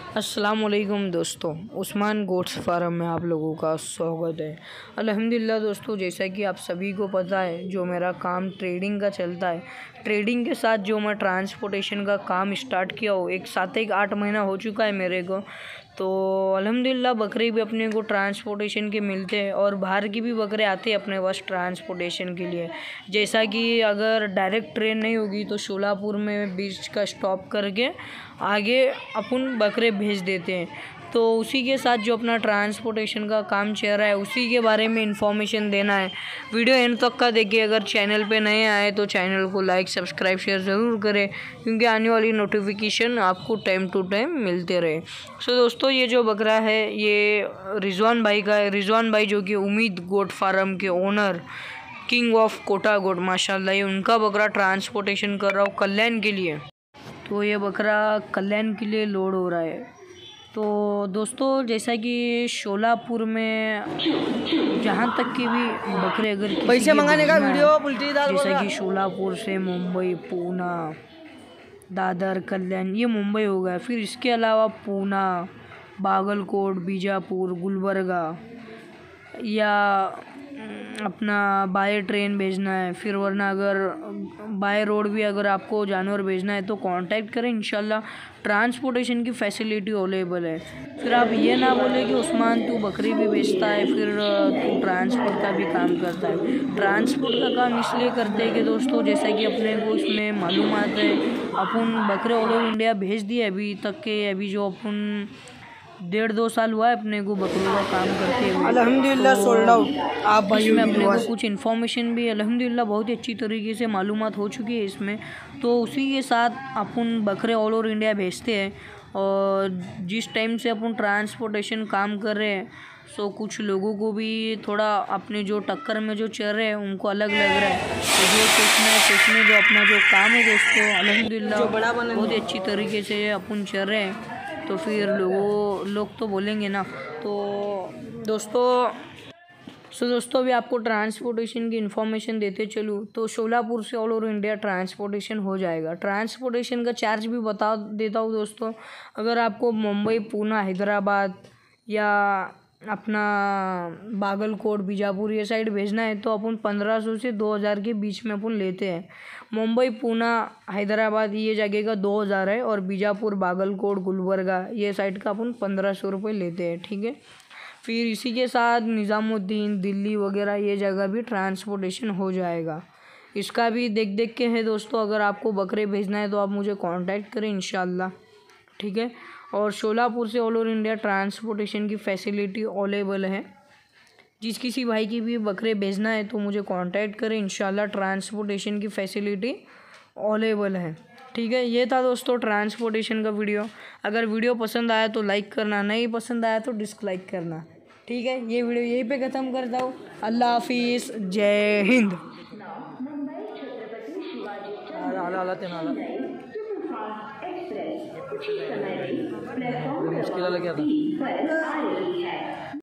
अस्सलाम वालेकुम दोस्तों, उस्मान गोट्स फार्म में आप लोगों का स्वागत है। अल्हम्दुलिल्लाह दोस्तों, जैसा कि आप सभी को पता है, जो मेरा काम ट्रेडिंग का चलता है, ट्रेडिंग के साथ जो मैं ट्रांसपोर्टेशन का काम स्टार्ट किया हो, एक 7-8 महीना हो चुका है मेरे को। तो अल्हम्दुलिल्लाह बकरे भी अपने को ट्रांसपोर्टेशन के मिलते हैं और बाहर की भी बकरे आते हैं अपने पास ट्रांसपोर्टेशन के लिए। जैसा कि अगर डायरेक्ट ट्रेन नहीं होगी तो शोलापुर में बीच का स्टॉप करके आगे अपन बकरे भेज देते हैं। तो उसी के साथ जो अपना ट्रांसपोर्टेशन का काम चल रहा है, उसी के बारे में इंफॉर्मेशन देना है। वीडियो एंड तक का देखिए। अगर चैनल पे नए आए तो चैनल को लाइक सब्सक्राइब शेयर ज़रूर करें, क्योंकि आने वाली नोटिफिकेशन आपको टाइम टू टाइम मिलते रहे। सो दोस्तों, ये जो बकरा है ये रिजवान भाई का है। रिजवान भाई जो कि उम्मीद गोट फार्म के owner, king of Kota goat, माशाल्लाह, ये उनका बकरा ट्रांसपोर्टेशन कर रहा हूँ कल्याण के लिए। तो ये बकरा कल्याण के लिए लोड हो रहा है। तो दोस्तों, जैसा कि शोलापुर में जहाँ तक कि भी बकरे अगर पैसे मंगाने का वीडियो उल्टी दाल, जैसा कि शोलापुर से मुंबई, पूना, दादर, कल्याण, ये मुंबई हो गया। फिर इसके अलावा पूना, बागलकोट, बीजापुर, गुलबर्गा या अपना बाय ट्रेन भेजना है, फिर वरना अगर बाय रोड भी अगर आपको जानवर भेजना है तो कांटेक्ट करें। इंशाल्लाह ट्रांसपोर्टेशन की फैसिलिटी अवेलेबल है। फिर आप ये ना बोले कि उस्मान तू बकरी भी बेचता है, फिर तू ट्रांसपोर्ट का भी काम करता है। ट्रांसपोर्ट का काम इसलिए करते हैं कि दोस्तों, जैसा कि अपने को इसमें मालूमात है, अपन बकरे ऑल ओवर इंडिया भेज दिए अभी तक के। अभी जो अपन 1.5-2 साल हुआ है अपने को बकरों का काम करते हुए। अल्हम्दुलिल्लाह सोल्ड आउट। आप भाई इसमें अपने को कुछ इन्फॉर्मेशन भी अल्हम्दुलिल्लाह बहुत ही अच्छी तरीके से मालूमात हो चुकी है इसमें। तो उसी के साथ अपन बकरे ऑल ओवर इंडिया भेजते हैं। और जिस टाइम से अपन ट्रांसपोर्टेशन काम कर रहे हैं, सो कुछ लोगों को भी थोड़ा अपने जो टक्कर में जो चल रहे हैं उनको अलग लग रहा है। तो जो सोचने जो अपना जो काम है दोस्तों, अल्हम्दुलिल्लाह बहुत ही अच्छी तरीके से अपन चल रहे हैं। तो फिर लोग तो बोलेंगे ना। तो दोस्तों अभी आपको ट्रांसपोर्टेशन की इन्फॉर्मेशन देते चलूँ तो शोलापुर से ऑल ओवर इंडिया ट्रांसपोर्टेशन हो जाएगा। ट्रांसपोर्टेशन का चार्ज भी बता देता हूँ दोस्तों। अगर आपको मुंबई, पूना, हैदराबाद या अपना बागलकोट, बीजापुर ये साइड भेजना है तो अपन 1500 से 2000 के बीच में अपन लेते हैं। मुंबई, पूना, हैदराबाद ये जगह का 2000 है, और बीजापुर, बागलकोट, गुलबर्गा ये साइड का अपन 1500 रुपये लेते हैं, ठीक है। फिर इसी के साथ निज़ामुद्दीन, दिल्ली वगैरह ये जगह भी ट्रांसपोर्टेशन हो जाएगा। इसका भी देख के है दोस्तों। अगर आपको बकरे भेजना है तो आप मुझे कांटेक्ट करें इंशाल्लाह, ठीक है। और शोलापुर से ऑल ओवर इंडिया ट्रांसपोर्टेशन की फैसिलिटी अवेलेबल है। जिस किसी भाई की भी बकरे भेजना है तो मुझे कांटेक्ट करें इंशाल्लाह, ट्रांसपोर्टेशन की फैसिलिटी अवेलेबल है, ठीक है। ये था दोस्तों ट्रांसपोर्टेशन का वीडियो। अगर वीडियो पसंद आया तो लाइक करना, नहीं पसंद आया तो डिसलाइक करना, ठीक है। ये वीडियो यहीं पे ख़त्म करता हूँ। अल्लाह हाफिज़, जय हिंद। मुश्किल लग गया था।